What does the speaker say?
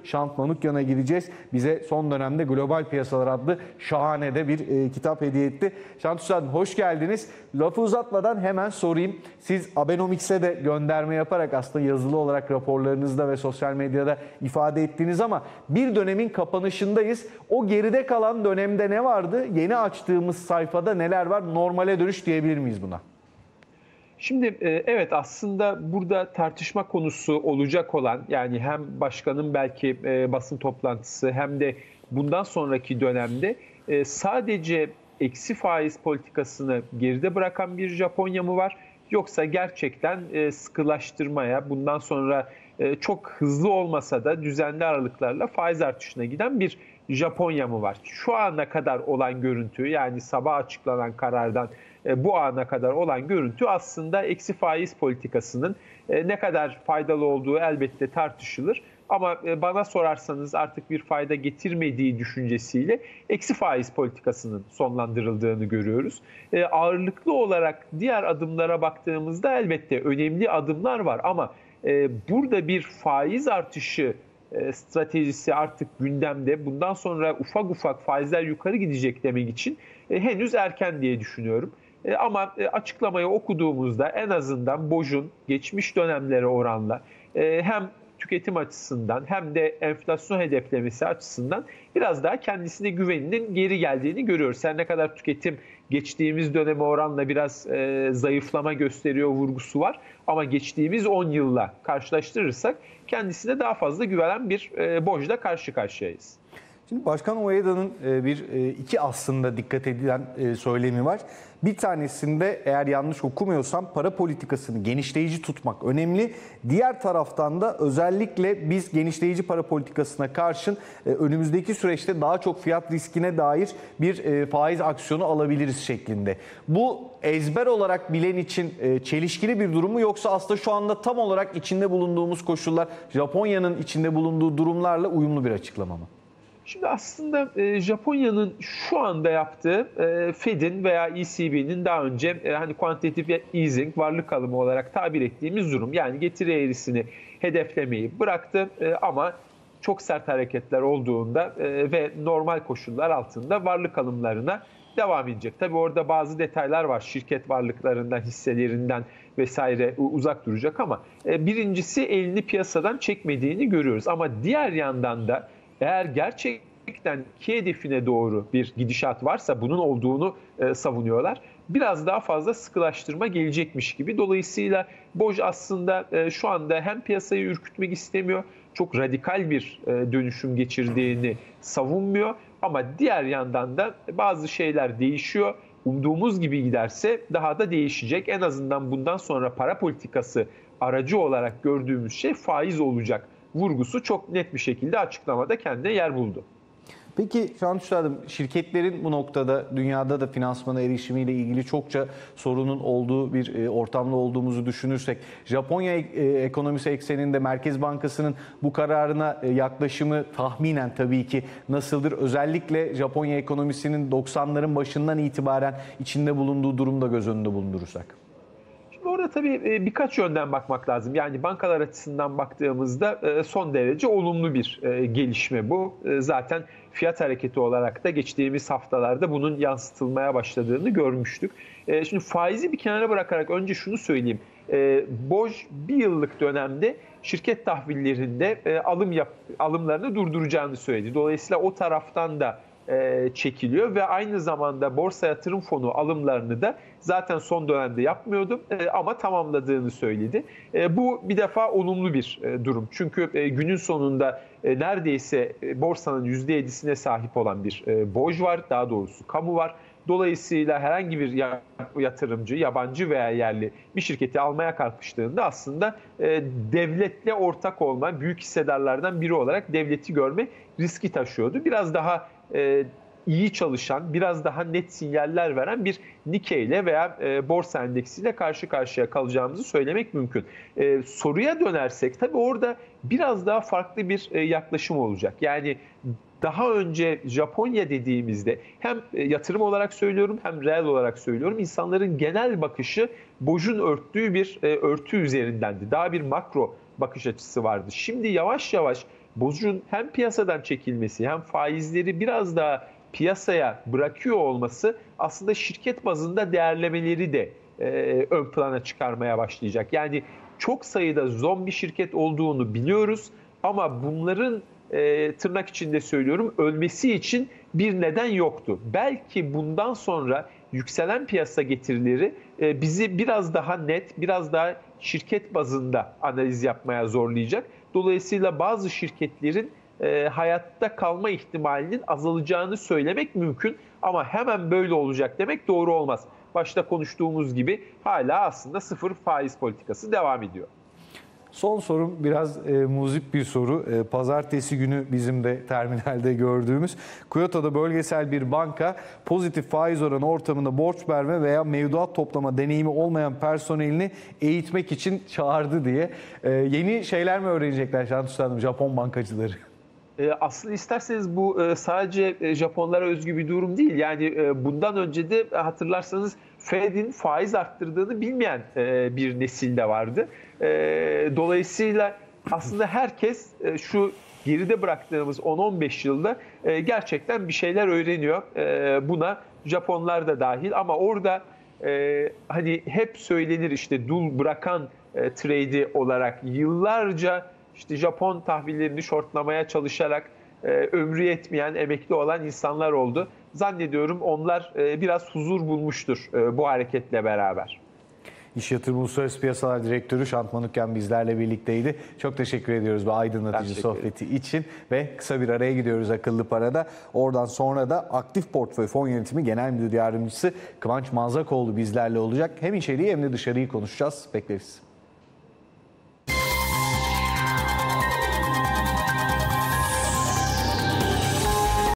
Şant Manukyan'a gideceğiz. Bize son dönemde Global Piyasalar adlı şahane de bir kitap hediye etti. Şant Üstadım hoş geldiniz. Lafı uzatmadan hemen sorayım. Siz Abenomics'e de gönderme yaparak aslında yazılı olarak raporlarınızda ve sosyal medyada ifade ettiniz ama bir dönemin kapanışındayız. O geride kalan dönemde ne vardı? Yeni açtığımız sayfada neler var? Normale dönüş diyebilir miyiz buna? Şimdi evet, aslında burada tartışma konusu olacak olan, yani hem başkanın belki basın toplantısı hem de bundan sonraki dönemde sadece eksi faiz politikasını geride bırakan bir Japonya mı var? Yoksa gerçekten sıkılaştırmaya, bundan sonra çok hızlı olmasa da düzenli aralıklarla faiz artışına giden bir Japonya mı var? Şu ana kadar olan görüntü, yani sabah açıklanan karardan bu ana kadar olan görüntü aslında eksi faiz politikasının ne kadar faydalı olduğu elbette tartışılır. Ama bana sorarsanız artık bir fayda getirmediği düşüncesiyle eksi faiz politikasının sonlandırıldığını görüyoruz. Ağırlıklı olarak diğer adımlara baktığımızda elbette önemli adımlar var ama burada bir faiz artışı stratejisi artık gündemde. Bundan sonra ufak ufak faizler yukarı gidecek demek için henüz erken diye düşünüyorum. Ama açıklamayı okuduğumuzda en azından BOJ'un geçmiş dönemlere oranla hem tüketim açısından hem de enflasyon hedeflemesi açısından biraz daha kendisine güveninin geri geldiğini görüyoruz. Her ne kadar tüketim geçtiğimiz döneme oranla biraz zayıflama gösteriyor vurgusu var. Ama geçtiğimiz 10 yılla karşılaştırırsak kendisine daha fazla güvenen bir BOJ'la karşı karşıyayız. Şimdi Başkan Ueda'nın iki aslında dikkat edilen söylemi var. Bir tanesinde eğer yanlış okumuyorsam para politikasını genişleyici tutmak önemli. Diğer taraftan da özellikle biz genişleyici para politikasına karşın önümüzdeki süreçte daha çok fiyat riskine dair bir faiz aksiyonu alabiliriz şeklinde. Bu ezber olarak bilen için çelişkili bir durum mu, yoksa aslında şu anda tam olarak içinde bulunduğumuz koşullar Japonya'nın içinde bulunduğu durumlarla uyumlu bir açıklama mı? Şimdi aslında Japonya'nın şu anda yaptığı Fed'in veya ECB'nin daha önce hani quantitative easing, varlık alımı olarak tabir ettiğimiz durum. Yani getiri eğrisini hedeflemeyi bıraktı ama çok sert hareketler olduğunda ve normal koşullar altında varlık alımlarına devam edecek. Tabii orada bazı detaylar var. Şirket varlıklarından, hisselerinden vesaire uzak duracak ama birincisi elini piyasadan çekmediğini görüyoruz. Ama diğer yandan da eğer gerçekten iki hedefine doğru bir gidişat varsa, bunun olduğunu savunuyorlar. Biraz daha fazla sıkılaştırma gelecekmiş gibi. Dolayısıyla BOJ aslında şu anda hem piyasayı ürkütmek istemiyor, çok radikal bir dönüşüm geçirdiğini savunmuyor. Ama diğer yandan da bazı şeyler değişiyor. Umduğumuz gibi giderse daha da değişecek. En azından bundan sonra para politikası aracı olarak gördüğümüz şey faiz olacak vurgusu çok net bir şekilde açıklamada kendine yer buldu. Peki Şant Üstadım, şirketlerin bu noktada dünyada da finansmana erişimiyle ilgili çokça sorunun olduğu bir ortamda olduğumuzu düşünürsek, Japonya ekonomisi ekseninde Merkez Bankası'nın bu kararına yaklaşımı tahminen tabii ki nasıldır? Özellikle Japonya ekonomisinin 90'ların başından itibaren içinde bulunduğu durumda göz önünde bulundurursak. Orada tabii birkaç yönden bakmak lazım. Yani bankalar açısından baktığımızda son derece olumlu bir gelişme bu. Zaten fiyat hareketi olarak da geçtiğimiz haftalarda bunun yansıtılmaya başladığını görmüştük. Şimdi faizi bir kenara bırakarak önce şunu söyleyeyim. BOJ bir yıllık dönemde şirket tahvillerinde alımlarını durduracağını söyledi. Dolayısıyla o taraftan da çekiliyor ve aynı zamanda borsa yatırım fonu alımlarını da zaten son dönemde yapmıyordu ama tamamladığını söyledi. Bu bir defa olumlu bir durum. Çünkü günün sonunda neredeyse borsanın %7'sine sahip olan bir BOJ var, daha doğrusu kamu var. Dolayısıyla herhangi bir yatırımcı, yabancı veya yerli bir şirketi almaya kalkıştığında aslında devletle ortak olma, büyük hissedarlardan biri olarak devleti görme riski taşıyordu. Biraz daha iyi çalışan, biraz daha net sinyaller veren bir Nikkei ile veya borsa endeksiyle karşı karşıya kalacağımızı söylemek mümkün. Soruya dönersek tabii orada biraz daha farklı bir yaklaşım olacak. Yani daha önce Japonya dediğimizde hem yatırım olarak söylüyorum hem reel olarak söylüyorum, insanların genel bakışı BOJ'un örttüğü bir örtü üzerindendi. Daha bir makro bakış açısı vardı. Şimdi yavaş yavaş borcun hem piyasadan çekilmesi hem faizleri biraz daha piyasaya bırakıyor olması aslında şirket bazında değerlemeleri de ön plana çıkarmaya başlayacak. Yani çok sayıda zombi şirket olduğunu biliyoruz ama bunların tırnak içinde söylüyorum ölmesi için bir neden yoktu. Belki bundan sonra yükselen piyasa getirileri bizi biraz daha net, biraz daha şirket bazında analiz yapmaya zorlayacak. Dolayısıyla bazı şirketlerin hayatta kalma ihtimalinin azalacağını söylemek mümkün ama hemen böyle olacak demek doğru olmaz. Başta konuştuğumuz gibi hala aslında sıfır faiz politikası devam ediyor. Son sorum biraz muzip bir soru. Pazartesi günü bizim de terminalde gördüğümüz Kyoto'da bölgesel bir banka pozitif faiz oranı ortamında borç verme veya mevduat toplama deneyimi olmayan personelini eğitmek için çağırdı diye. Yeni şeyler mi öğrenecekler Şantus Hanım, Japon bankacıları? Aslında isterseniz bu sadece Japonlara özgü bir durum değil. Yani bundan önce de hatırlarsanız Fed'in faiz arttırdığını bilmeyen bir nesil de vardı. Dolayısıyla aslında herkes şu geride bıraktığımız 10-15 yılda gerçekten bir şeyler öğreniyor. Buna Japonlar da dahil ama orada hani hep söylenir işte dul bırakan trade'i olarak yıllarca işte Japon tahvillerini shortlamaya çalışarak ömrü yetmeyen, emekli olan insanlar oldu. Zannediyorum onlar biraz huzur bulmuştur bu hareketle beraber. İş Yatırım Uluslararası Piyasalar Direktörü Şant Manukyan bizlerle birlikteydi. Çok teşekkür ediyoruz bu aydınlatıcı sohbeti için ve kısa bir araya gidiyoruz Akıllı Para'da. Oradan sonra da Aktif Portföy Fon Yönetimi Genel Müdür Yardımcısı Kıvanç Manzakoğlu bizlerle olacak. Hem içeriği hem de dışarıyı konuşacağız. Bekleriz.